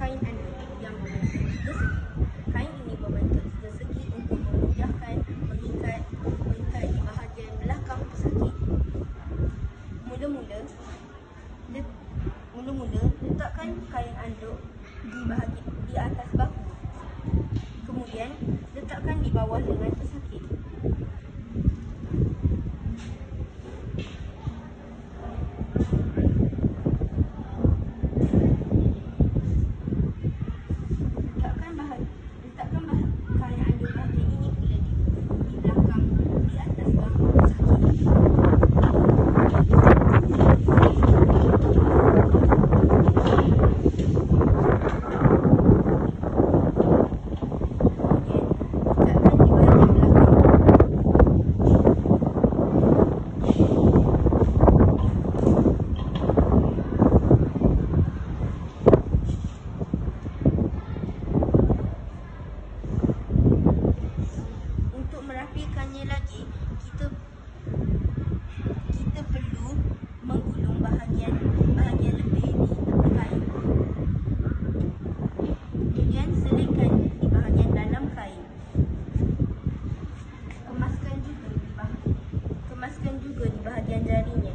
kain anduk yang berbentuk tiga segi. Kain ini berbentuk tiga segi untuk memudahkan mengikat di bahagian belakang pesakit. Mula-mula letakkan kain anduk di atas bahu. Kemudian letakkan di bawah lengan pesakit. Letakkan kain anduk bahagian ini pula di belakang di atas bahu pesakit. Untuk merapikannya lagi, kita perlu menggulung bahagian lebih di tepi kain. Kemudian selitkan di bahagian dalam kain. Kemaskan juga di bahagian jarinya.